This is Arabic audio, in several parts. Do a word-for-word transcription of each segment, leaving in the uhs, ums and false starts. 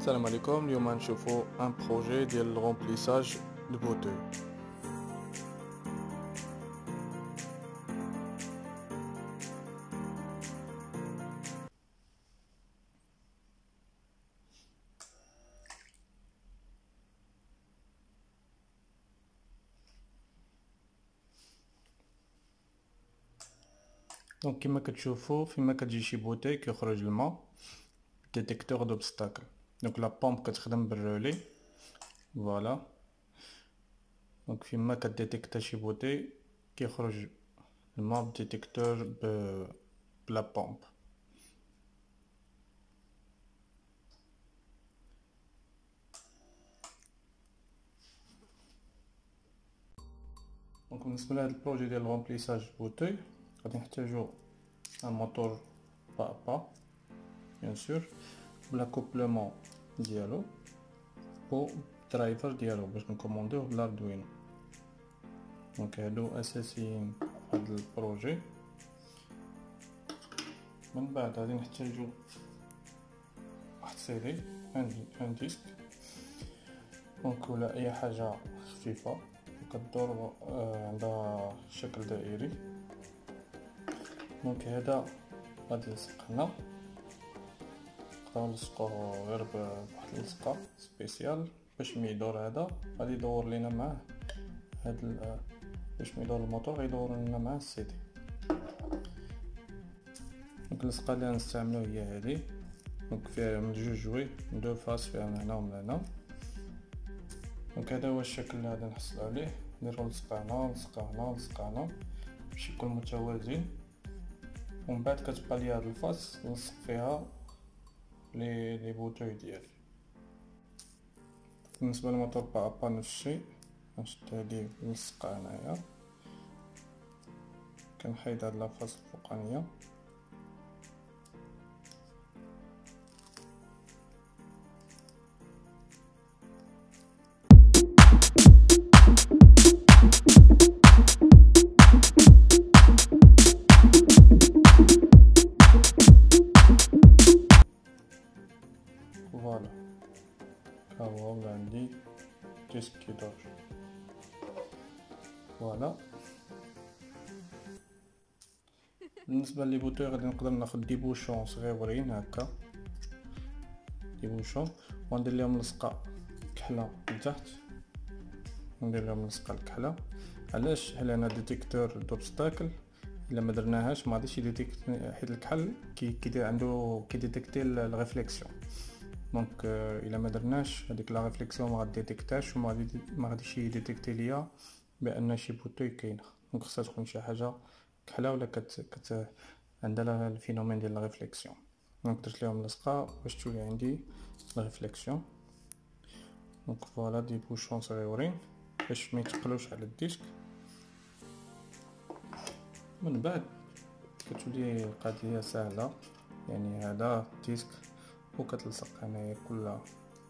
السلام عليكم. اليوم نشوفوا ان بروجي ديال الرومبليساج دو بوتوي. دونك كما كتشوفوا فيما كتجي شي بوتي كيخرج الماء ديتيكتور دوبستاكل. دونك لا بومب كتخدم بالرولي فوالا. دونك فيما كديتيكتا شي بوتي كيخرج الماء بديتيكتور ب بلا بومب. دونك بالنسبه لهاد البروجي ديال الرومبليساج بوتي غادي نحتاجو ان موتور با با بيان سور بلا كوبلمون ديالو و درايفر ديالو باش نكوموندوه بالاردوينو. دونك هادو اساسيين هاد البروجي. من بعد غادي نحتاجو واحد سيدي ان ديسك دونك ولا اي حاجه خفيفه كدور عندها شكل دائري. دونك هذا غادي نلصق هنا، نقدروا نلصقوه غير بواحد اللصقه سبيسيال باش ملي يدور هذا غادي يدور لينا معاه هاد ال... باش ملي يدور الموتور غيدور لنا معاه السيدي. دونك اللصقه اللي غنستعملو هي هذه، دونك فيها من جوج جوي من دو فاس، فيها من هنا ومن هنا. دونك هذا هو الشكل اللي غادي نحصلو عليه. نديرو لصقه هنا لصقه هنا لصقه هنا باش يكون متوازن، ومن بعد كتبقى لي هاد الفاس نلصق فيها لي لي بوتوي ديالي. بالنسبه للموتور با با نفس الشيء، نشد هادي نلصقها هنايا، كنحيد هاد لافاس الفوقانيه فوالا. هاهو ولا عندي ديسك كيدور فوالا. بالنسبه لي بوتوي غادي نقدر ناخد دي بوشون صغيورين هكا، دي بوشون وندير لهم لصقه كحله لتحت، ندير لهم لصقه الكحله. علاش؟ حيت انا ديتيكتور دوبستاكل الا ما درناهاش ما غاديش يديتيكت، حيت الكحل كي كيدير عنده كيديتيكتي الريفليكسيون. دونك الا ما درناش هذيك لا ريفليكسيون ما غاديتيكتاش وما غادي ما غاديش يديتيكتي ليا بان شي بوتوي كاينه. دونك خصها تكون شي حاجه كحله ولا كت كت عندها الفينومين ديال الريفليكسيون. دونك درت لهم لصقه باش تولي عندي الريفليكسيون. دونك فوالا دي بوشون صغيورين باش ما يتقلوش على الديسك. من بعد كتولي القضيه سهله، يعني هذا الديسك وكتلصق هنايا كلها.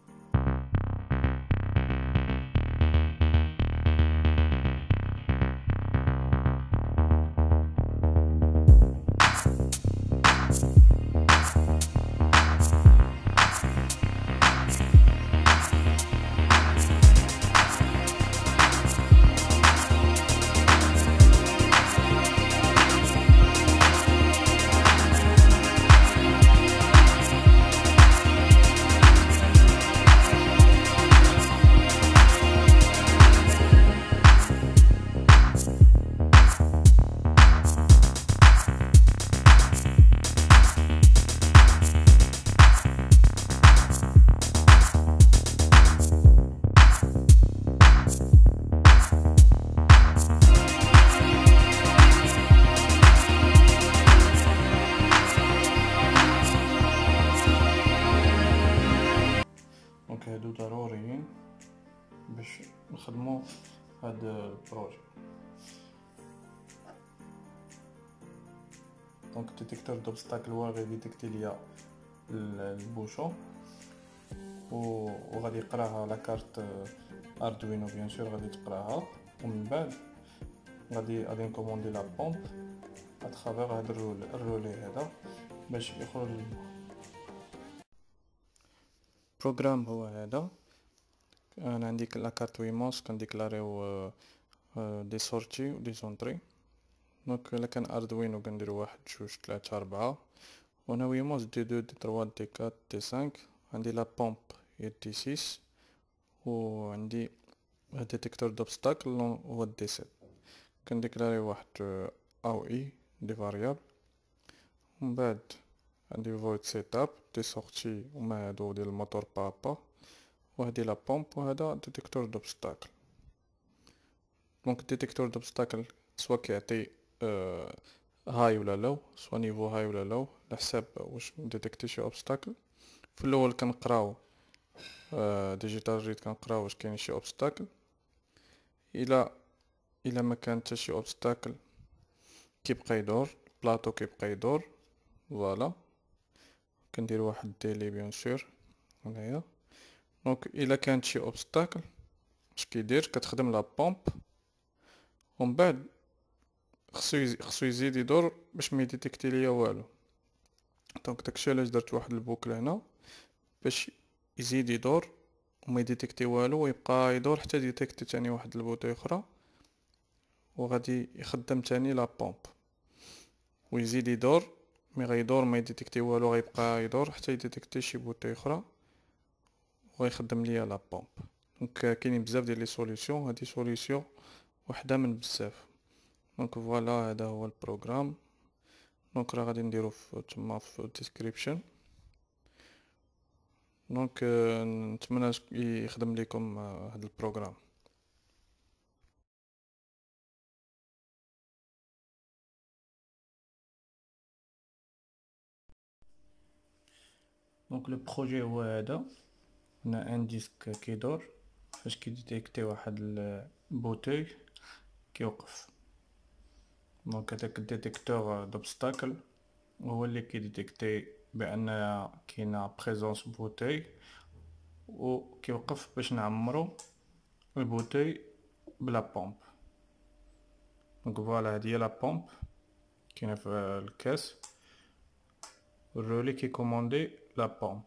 دونك هادو ضروريين باش نخدمو هاد البروجي. دونك ديتيكتور دوبستاكل هو غادي يديتيكتي ليا البوشون و غادي يقراها لا كارت اردوينو بيان سور غادي تقراها، ومن بعد غادي غادي نكوموندي لا بومب اترافير هاد الرولي هذا باش يخرج. بروغرام هو هذا. انا عندي لا كارت ويمونس كنديكلاريو دي سورتي و دي زونطري. دونك الا كان اردوينو كنديرو واحد جوج ثلاثة ربعة، وهنا ويمونس دي دو دي تروا دي كات دي خمسة. عندي لا بومب هي دي ستة، و عندي ديتيكتور دوبستاكل هو دي سبعة. كنديكلاريو واحد او اي دي فاريابل، ومن بعد عندي فويد سيت اب دي سورتي هما هادو ديال الموتور بابا، وهادي لا بومب، وهذا ديتيكتور دوبستاكل. دونك ديتيكتور دوبستاكل سوا كيعطي آه هاي ولا لو، سوا نيفو هاي ولا لو على حساب واش ديتيكتي شي اوبستاكل. في الاول كنقراو آه ديجيتال ريد، كنقراو واش كاين شي اوبستاكل. الى الى ما كان حتى شي اوبستاكل كيبقى يدور بلاطو، كيبقى يدور. فوالا كندير واحد ديلي بيان سور هنايا. دونك الا كانت شي اوبستاكل اش كيدير، كتخدم لا بومب، ومن بعد خصو يزيد خصو يزيد يدور باش ما يديتيكتي ليا والو. دونك داكشي علاش درت واحد البوكل هنا باش يزيد يدور وما يديتيكتي والو، ويبقى يدور حتى ديتيكتي تاني واحد البوطه اخرى، وغادي يخدم تاني لا بومب ويزيد يدور. مي غيدور ما يديتيكتي والو، غيبقى يدور حتى يديتيكتي شي بوطه اخرى ويخدم ليا لا بومب. دونك كاينين بزاف ديال لي سوليوشن، هادي سوليوشن وحده من بزاف. دونك فوالا هذا هو البروغرام. دونك راه غادي نديرو في تما في الديسكريبشن. دونك نتمنى يخدم لكم هذا البروغرام. دونك لو بروجي هو هذا. هنا ان ديسك كيدور، فاش كيديتيكتي واحد البوتي كيوقف. دونك هذاك الديتيكتور دوبستاكل هو اللي كيديتيكتي بان كاينه بريزونس بوتي، و كيوقف باش نعمرو البوتي بلا بومب. دونك فوالا هادي هي لا بومب كاينه في الكاس، الرولي كي كوموندي لا بومب.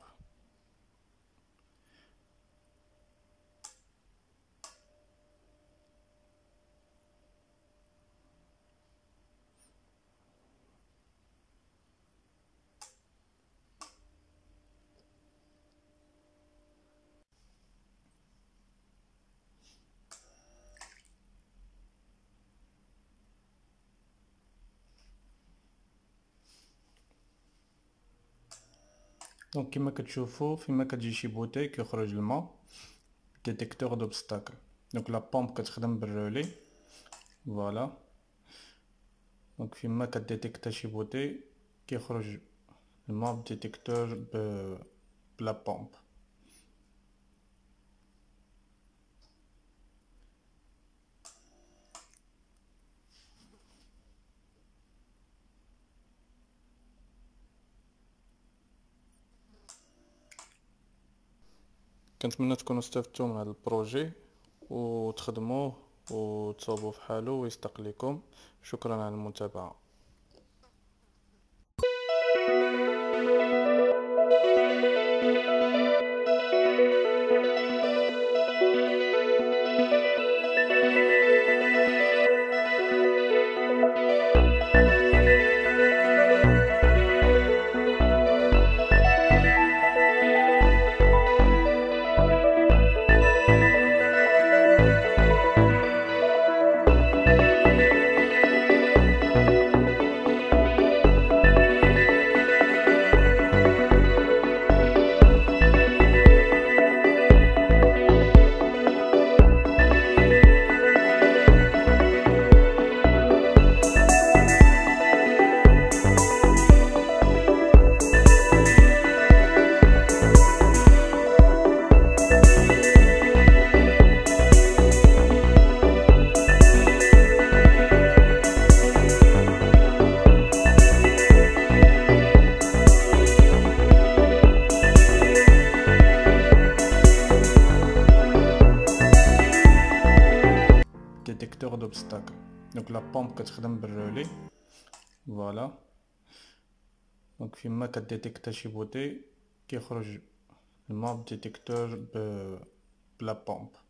دونك كيما كتشوفوا فيما كتجي شي بوتي كيخرج الماء، ديتيكتور دوبستاكل. دونك لا بومب كتخدم بالرولي. فوالا دونك فيما كديتيكتا شي بوتي كيخرج الماء بديتيكتور ب بلا بومب. كنتمنى تكونوا استفدتوا من هذا البروجي وتخدموه وتصوبوا في حاله ويستقلكم. شكرا على المتابعة. ديتيكتور دوبستاكل. دونك لا بومب كتخدم بالرولي. فوالا دونك فيما كديتيكتا شي بوتي كيخرج الماب ديتيكتور ب بلا بومب.